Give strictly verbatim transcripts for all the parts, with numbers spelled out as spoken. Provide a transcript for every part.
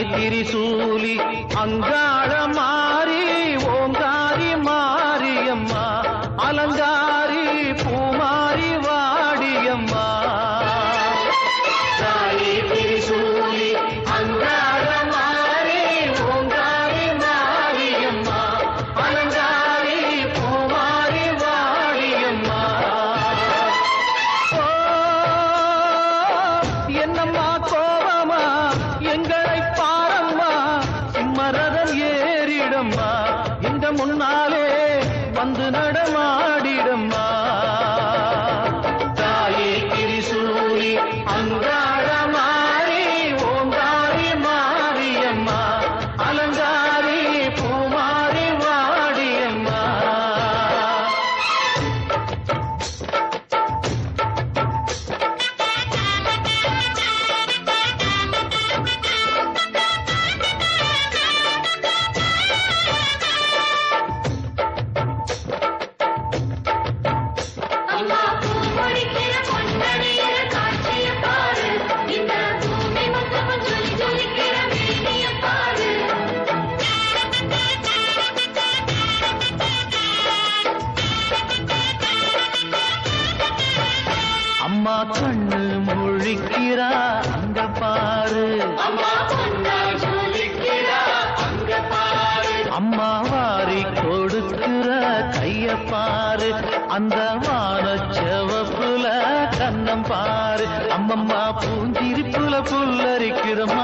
திரிசூலி அங்காள மாறி ஓங்காரி மாரியம்மா அலங்காரி பூமாரி வாடியம்மா தாயே திரிசூலி அங்காள மாறி ஓங்காரி மாரியம்மா அலங்காரி பூமாரி வாடியம்மா என்னம்மா கோவமா எங்களை பாரம்மா சிம்மரதம் ஏறிடம்மா இந்த முன்னாலே வந்து நடமாடிடம்மா தாயே திரிசூலி அங்காள மாறி ஓங்காரி மாரியம்மா அலங்காரி பூமாரி வாடியம்மா அம்மா கண்ணு முழிக்கிறா அங்க பாரு அம்மா வாரி கொடுக்கிற கைய பாரு அந்த வானச்செவப்புல கண்ணம் பாரு அம்மம்மா பூஞ்சிரிப்புல புல்லரிக்கிறம்மா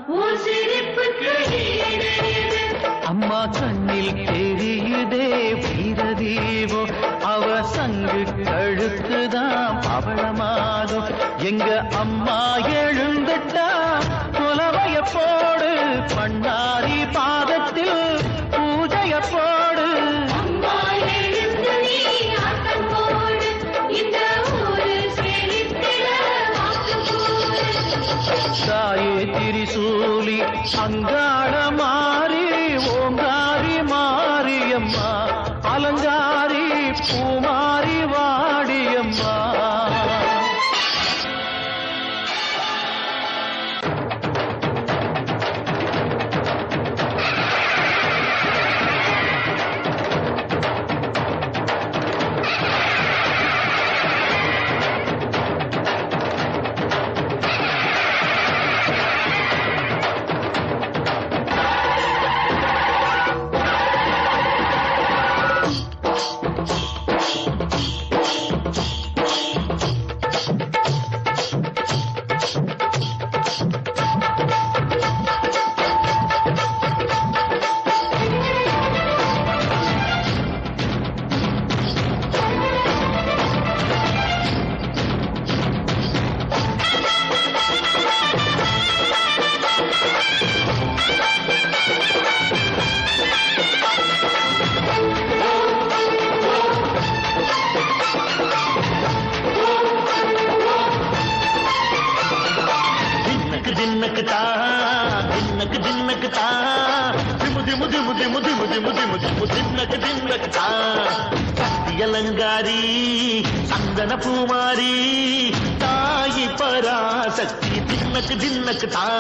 அம்மா கண்ணில் தெரியுதே வீரதீபம் அவ சங்கு கழுத்துதான் பவளமாகும் எங்க அம்மா எழுந்துட்டா புலவைய போடு பண்ணாரி பாதத்தில் பூஜைய போடு தாயே திரிசூலி அங்காள மாறி ஓங்காரி மாரியம்மா அலங்காரி பூமாரி வாடியம்மா தின்னக்கு தா தின்னக்கு தின்னக்கு தா திமு திமு திமு திமு திமு திமு திமு திமு தின்னக்கு தின்னக்கு தா சக்தி அலங்காரி சந்தன பூமாரி தாயி பராசக்தி தின்னக்கு தின்னக்கு தா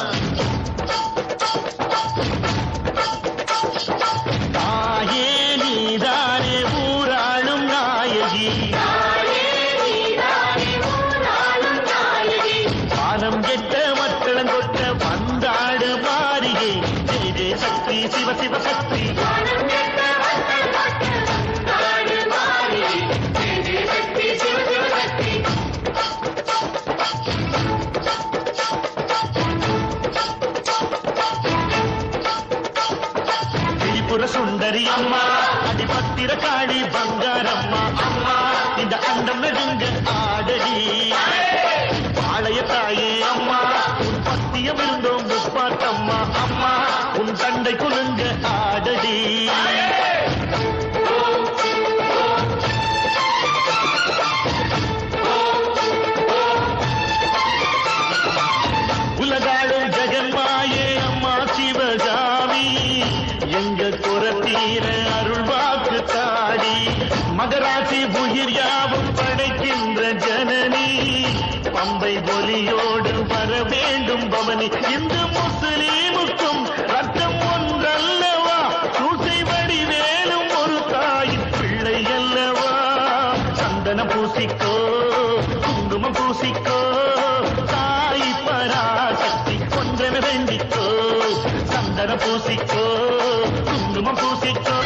தாயே நீதானே ஊராளும் நாயகி பானம் கெட்ட மக்களங்கொட்ட வந்தாடு மாறியே ஜெய ஜெய சக்தி சிவ சிவ சக்தி திரிபுர சுந்தரி அம்மா அடிபத்திர காளி பங்காரம்மா அம்மா இந்த அண்டம் நெடுங்க ஆடடி பாளைய தாயே அம்மா உன் பத்தியம் இருந்தோம் முப்பாட்டம்மா அம்மா உன் தண்டை குலுங்க ஆடடி உலகாடும் ஜெகன்மாயே அம்மா சிவகாமி எங்க குரத்தீர அருள் வாக்கு தாடி மகராசி உயிர் யாவும் படைக்கின்ற ஜனனி பம்பை ஒலியோடு வர வேண்டும் பவனி. இந்த முஸ்லீமுக்கும் ரத்தம் ஒன்றல்லவா, சூசை வடிவேலும் ஒரு தாயின் பிள்ளை அல்லவா. சந்தனம் பூசிக்கோ, குங்குமம் பூசிக்கோ, தாய் பராசக்தி ஒன்றென வேண்டிக்கோ. சந்தனம் பூசிக்கோ, குங்குமம் பூசிக்கோ,